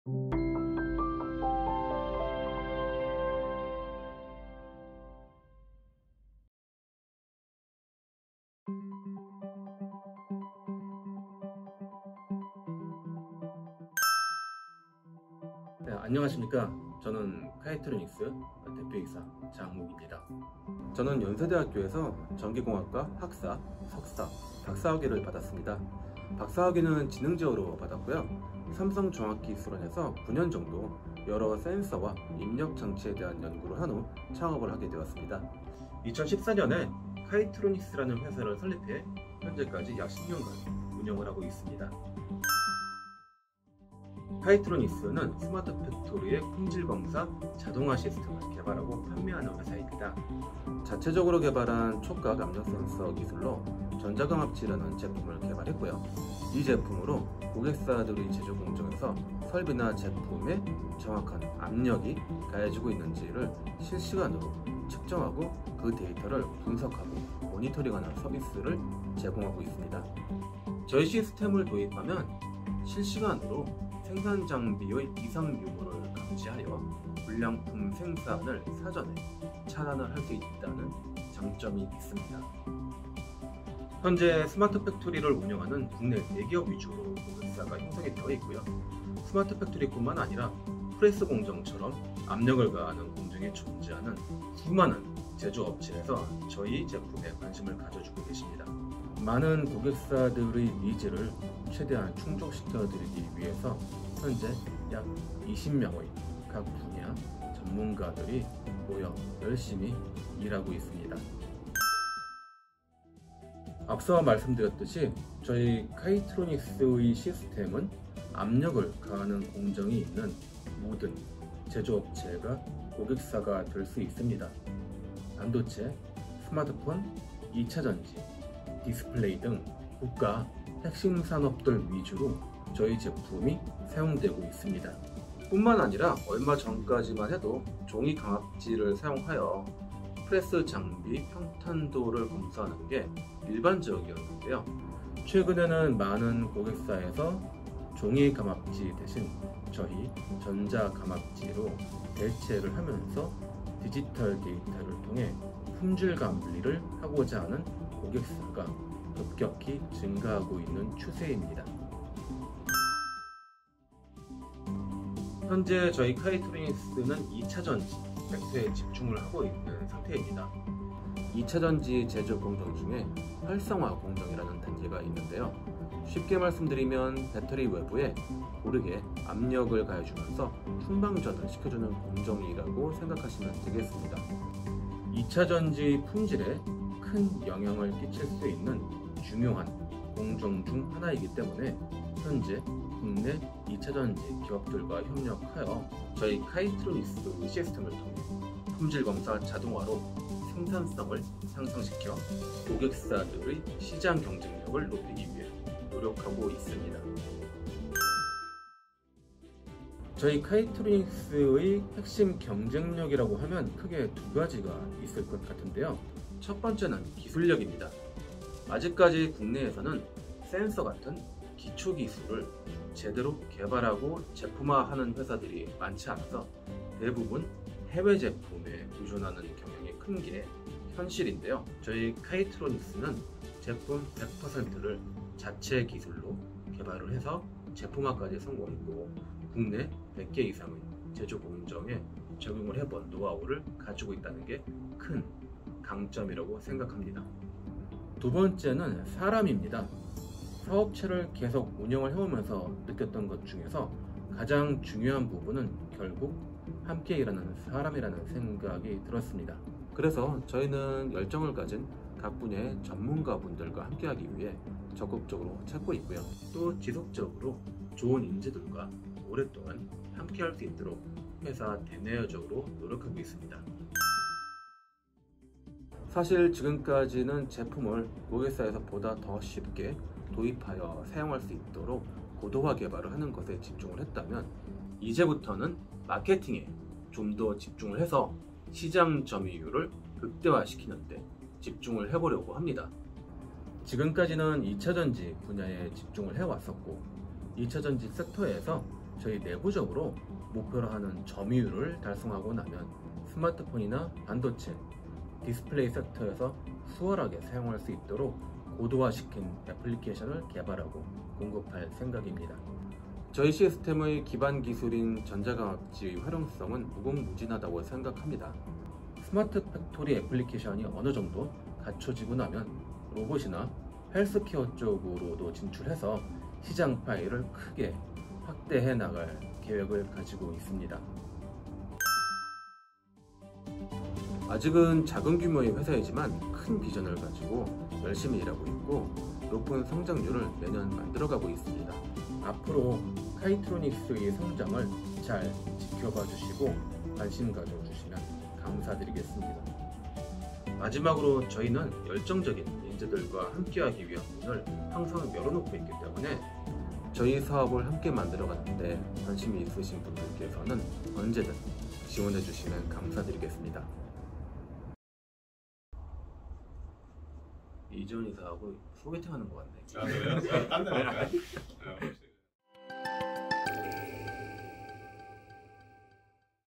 네, 안녕하십니까. 저는 카이트로닉스 대표이사 장욱입니다. 저는 연세대학교에서 전기공학과 학사, 석사, 박사학위를 받았습니다. 박사학위는 지능제어로 받았고요. 삼성종합기술원에서 9년 정도 여러 센서와 입력장치에 대한 연구를 한 후 창업을 하게 되었습니다. 2014년에 카이트로닉스라는 회사를 설립해 현재까지 약 10년간 운영을 하고 있습니다. 카이트로닉스는 스마트 팩토리의 품질검사 자동화 시스템을 개발하고 판매하는 회사입니다. 자체적으로 개발한 촉각 압력 센서 기술로 전자감압지라는 제품을 개발했고요. 이 제품으로 고객사들의 제조 공정에서 설비나 제품에 정확한 압력이 가해지고 있는지를 실시간으로 측정하고 그 데이터를 분석하고 모니터링하는 서비스를 제공하고 있습니다. 저희 시스템을 도입하면 실시간으로 생산 장비의 이상 유무를 감지하여 불량품 생산을 사전에 차단을 할 수 있다는 장점이 있습니다. 현재 스마트 팩토리를 운영하는 국내 대기업 위주로 고객사가 형성이 되어 있고요. 스마트 팩토리뿐만 아니라 프레스 공정처럼 압력을 가하는 공정에 존재하는 수많은 제조업체에서 저희 제품에 관심을 가져주고 계십니다. 많은 고객사들의 니즈를 최대한 충족시켜드리기 위해서 현재 약 20명의 각 분야 전문가들이 모여 열심히 일하고 있습니다. 앞서 말씀드렸듯이 저희 카이트로닉스의 시스템은 압력을 가하는 공정이 있는 모든 제조업체가 고객사가 될 수 있습니다. 반도체, 스마트폰, 2차전지, 디스플레이 등 국가 핵심 산업들 위주로 저희 제품이 사용되고 있습니다. 뿐만 아니라 얼마 전까지만 해도 종이 감압지를 사용하여 프레스 장비 평탄도를 검사하는 게 일반적이었는데요. 최근에는 많은 고객사에서 종이 감압지 대신 저희 전자 감압지로 대체를 하면서 디지털 데이터를 통해 품질감 분리를 하고자 하는 고객사가 급격히 증가하고 있는 추세입니다. 현재 저희 카이트로닉스는 2차전지 팩트에 집중을 하고 있는 상태입니다. 2차전지 제조 공정 중에 활성화 공정이라는 단계가 있는데요. 쉽게 말씀드리면 배터리 외부에 고르게 압력을 가해주면서 충방전을 시켜주는 공정이라고 생각하시면 되겠습니다. 2차전지 품질에 큰 영향을 끼칠 수 있는 중요한 공정 중 하나이기 때문에 현재 국내 2차전지 기업들과 협력하여 저희 카이트로닉스 시스템을 통해 품질검사 자동화로 생산성을 향상시켜 고객사들의 시장 경쟁력을 높이기 위해 노력하고 있습니다. 저희 카이트로닉스의 핵심 경쟁력이라고 하면 크게 두 가지가 있을 것 같은데요. 첫 번째는 기술력입니다. 아직까지 국내에서는 센서 같은 기초 기술을 제대로 개발하고 제품화하는 회사들이 많지 않아서 대부분 해외 제품에 의존하는 경향이 큰 게 현실인데요. 저희 카이트로닉스는 제품 100%를 자체 기술로 개발을 해서 제품화까지 성공했고 국내 100개 이상의 제조 공정에 적용을 해본 노하우를 가지고 있다는 게 큰 강점이라고 생각합니다. 두 번째는 사람입니다. 사업체를 계속 운영을 해오면서 느꼈던 것 중에서 가장 중요한 부분은 결국 함께 일하는 사람이라는 생각이 들었습니다. 그래서 저희는 열정을 가진 각 분야의 전문가분들과 함께하기 위해 적극적으로 찾고 있고요. 또 지속적으로 좋은 인재들과 오랫동안 함께할 수 있도록 회사 대내적으로 노력하고 있습니다. 사실 지금까지는 제품을 고객사에서 보다 더 쉽게 도입하여 사용할 수 있도록 고도화 개발을 하는 것에 집중을 했다면 이제부터는 마케팅에 좀 더 집중을 해서 시장 점유율을 극대화시키는 데 집중을 해보려고 합니다. 지금까지는 2차전지 분야에 집중을 해왔었고 2차전지 섹터에서 저희 내부적으로 목표로 하는 점유율을 달성하고 나면 스마트폰이나 반도체, 디스플레이 섹터에서 수월하게 사용할 수 있도록 고도화시킨 애플리케이션을 개발하고 공급할 생각입니다. 저희 시스템의 기반 기술인 전자광학지의 활용성은 무궁무진하다고 생각합니다. 스마트 팩토리 애플리케이션이 어느 정도 갖춰지고 나면 로봇이나 헬스케어 쪽으로도 진출해서 시장 파일을 크게 확대해 나갈 계획을 가지고 있습니다. 아직은 작은 규모의 회사이지만 큰 비전을 가지고 열심히 일하고 있고 높은 성장률을 매년 만들어가고 있습니다. 앞으로 카이트로닉스의 성장을 잘 지켜봐 주시고 관심 가져주시면 감사드리겠습니다. 마지막으로 저희는 열정적인 인재들과 함께하기 위한 문을 항상 열어놓고 있기 때문에 저희 사업을 함께 만들어가는데 관심이 있으신 분들께서는 언제든 지원해 주시면 감사드리겠습니다. 이전 이사하고 소개팅 하는 것 같네. 아, 그래요? 딴 데로 갈까요?